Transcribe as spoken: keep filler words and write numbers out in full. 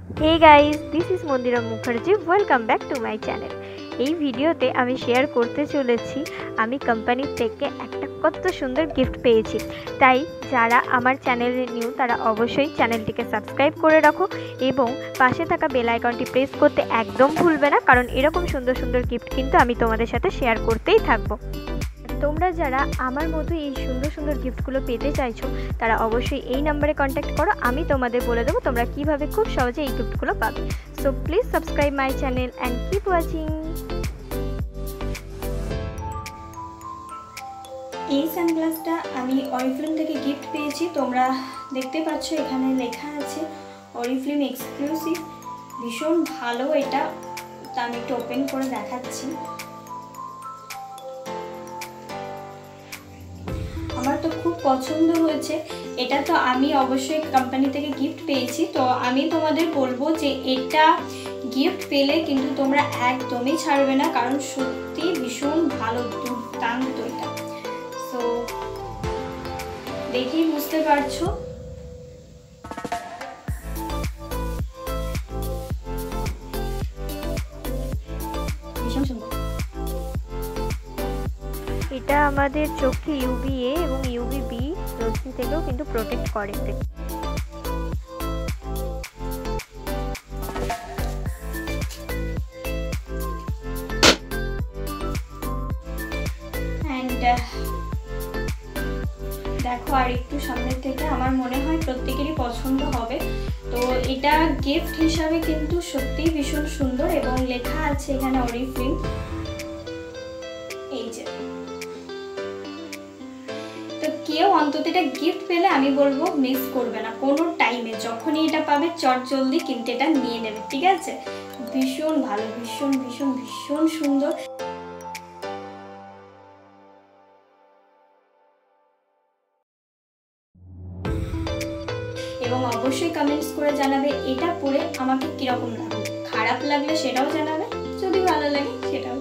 Hey guys, this is Mandira Mukherjee. Welcome back to my channel. এই ভিডিওতে আমি share করতে চলেছি আমি কোম্পানি থেকে একটা কত সুন্দর গিফট পেয়েছি। তাই যারা আমার চ্যানেলে নিউ তারা অবশ্যই চ্যানেলটিকে সাবস্ক্রাইব করে রাখো এবং পাশে থাকা বেল আইকনটি প্রেস করতে একদম ভুলবে না, কারণ এরকম সুন্দর সুন্দর গিফট কিন্তু আমি তোমাদের সাথে শেয়ার করতেই থাকবো। তোমরা যারা আমার মতো এই সুন্দর সুন্দর গিফটগুলো পেতে চাইছো তারা অবশ্যই এই নাম্বারে কন্ট্যাক্ট করো, আমি তোমাদের বলে দেবো তোমরা কিভাবে খুব সহজে এই গিফটগুলো পাবে। So please subscribe my channel and keep watching. এই সানগ্লাসটা আমি অরিফ্লেম থেকে গিফট পেয়েছি। তোমরা দেখতে পাচ্ছ এখানে লেখা আছে অরিফ্লেম এক্সক্লুসিভ। ভীষণ ভালো এটা, তা আমি একটু ওপেন করে দেখাচ্ছি। আমার তো খুব পছন্দ হয়েছে এটা। তো আমি অবশ্যই কোম্পানি থেকে গিফট পেয়েছি, তো আমি তোমাদের বলবো যে এটা গিফট পেলে কিন্তু তোমরা একদমই ছাড়বে না, কারণ সত্যি ভীষণ ভালো, দুর্দান্ত এটা। তো দেখেই বুঝতে পারছো ভীষণ সুন্দর। এটা আমাদের চোখকে ইউভি এ এবং ইউভি বি রশ্মি থেকেও কিন্তু প্রোটেক্ট করে। দেখো আর একটু সামনের থেকে আমার মনে হয় প্রত্যেকেরই পছন্দ হবে। তো এটা গিফট হিসাবে কিন্তু সত্যিই ভীষণ সুন্দর এবং লেখা আছে এখানে অরিফ্লেম। এই যে, তো কেউ অন্তত এটা গিফট পেলে আমি বলবো মিস করবে না কোনো টাইমে, যখনই এটা পাবে চট জলদি কিন্তু এটা নিয়ে নেবে, ঠিক আছে? ভীষণ ভালো, ভীষণ ভীষণ ভীষণ সুন্দর। এবং অবশ্যই কমেন্টস করে জানাবে এটা পরে আমাকে কিরকম লাগবে। খারাপ লাগলে সেটাও জানাবে, যদি ভালো লাগে সেটাও